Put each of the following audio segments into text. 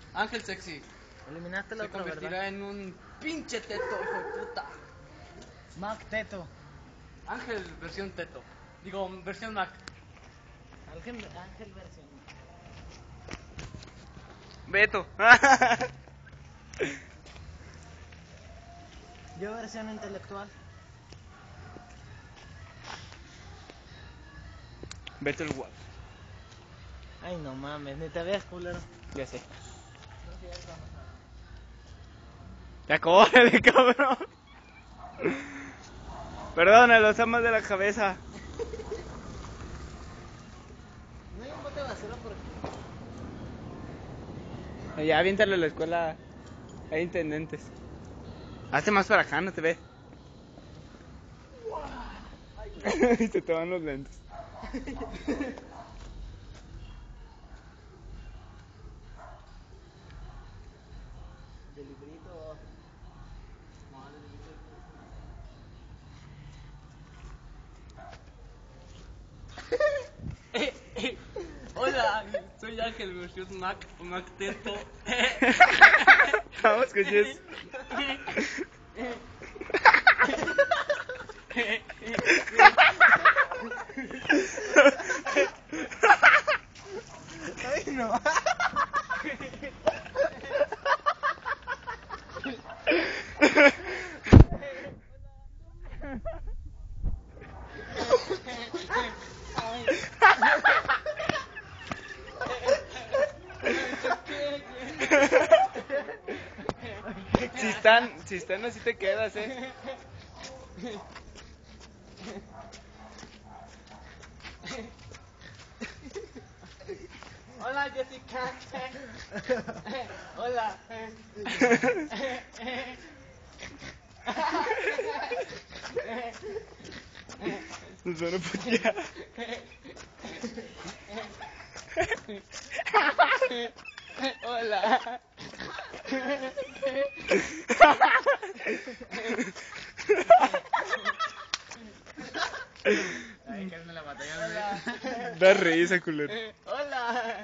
Ángel Sexy. Eliminaste la Se otra, convertirá ¿verdad? en un pinche teto, hijo de puta. Mac Teto. Ángel versión teto. Digo, versión Mac. Ángel versión. Beto. Yo versión intelectual. Beto el guapo. Ay, no mames, ni te veas, culero. Ya sé. Ya córrele, cabrón. Perdona, los amas de la cabeza. No hay un bote de basura por aquí. Ya aviéntale a la escuela. Hay intendentes. Hazte más para acá, no te ves. Y se te van los lentes. De librito. No, de librito. Hola, soy Ángel versión Mac, Mac teto. Vamos, coches. Ay, no. Si están así te quedas, Hola, Jessica. Hola. Nos van a putear. Hola. Ay, que me la batalla. Da risa, culero. Hola.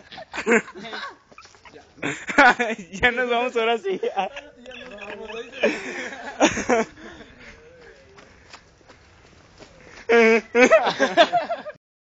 Ya nos vamos ahora sí. Ya nos vamos.